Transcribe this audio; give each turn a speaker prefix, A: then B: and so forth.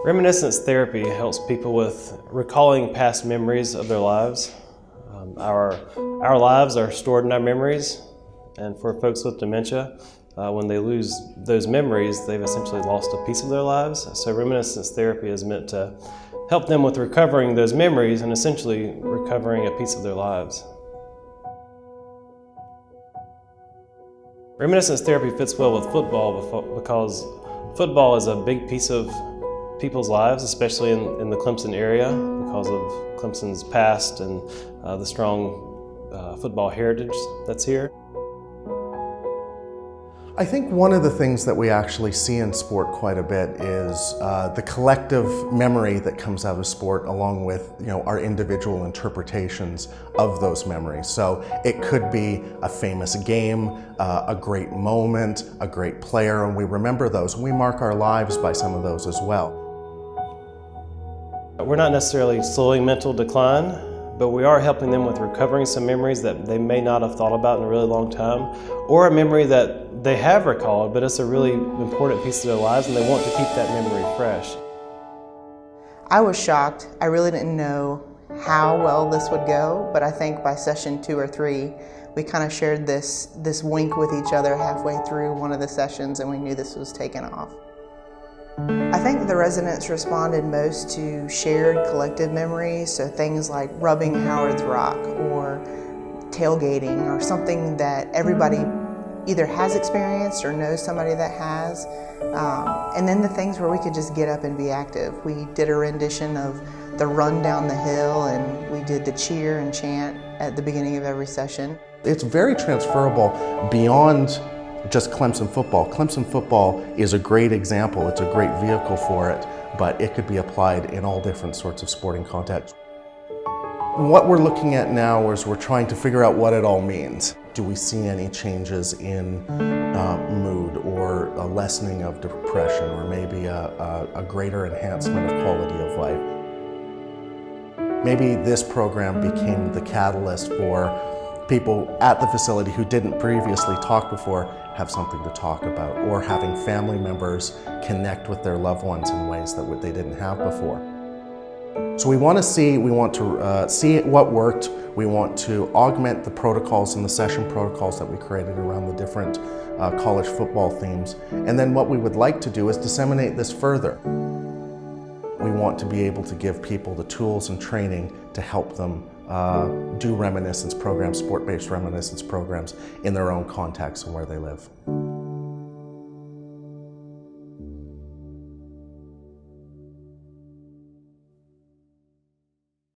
A: Reminiscence therapy helps people with recalling past memories of their lives. Our lives are stored in our memories, and for folks with dementia, when they lose those memories, they've essentially lost a piece of their lives. So reminiscence therapy is meant to help them with recovering those memories and essentially recovering a piece of their lives. Reminiscence therapy fits well with football because football is a big piece of people's lives, especially in the Clemson area, because of Clemson's past and the strong football heritage that's here.
B: I think one of the things that we actually see in sport quite a bit is the collective memory that comes out of sport, along with our individual interpretations of those memories. So it could be a famous game, a great moment, a great player, and we remember those, and we mark our lives by some of those as well.
A: We're not necessarily slowing mental decline, but we are helping them with recovering some memories that they may not have thought about in a really long time, or a memory that they have recalled, but it's a really important piece of their lives and they want to keep that memory fresh.
C: I was shocked. I really didn't know how well this would go, but I think by session 2 or 3, we kind of shared this wink with each other halfway through one of the sessions, and we knew this was taking off. I think the residents responded most to shared collective memories, so things like rubbing Howard's Rock or tailgating or something that everybody either has experienced or knows somebody that has. And then the things where we could just get up and be active. We did a rendition of the run down the hill, and we did the cheer and chant at the beginning of every session.
B: It's very transferable beyond just Clemson football. Clemson football is a great example. It's a great vehicle for it, but it could be applied in all different sorts of sporting contexts. What we're looking at now is we're trying to figure out what it all means. Do we see any changes in mood, or a lessening of depression, or maybe a greater enhancement of quality of life? Maybe this program became the catalyst for people at the facility who didn't previously talk before have something to talk about, or having family members connect with their loved ones in ways that they didn't have before. So we want to see what worked. We want to augment the protocols and the session protocols that we created around the different college football themes. And then what we would like to do is disseminate this further. We want to be able to give people the tools and training to help them do reminiscence programs, sport-based reminiscence programs in their own context and where they live.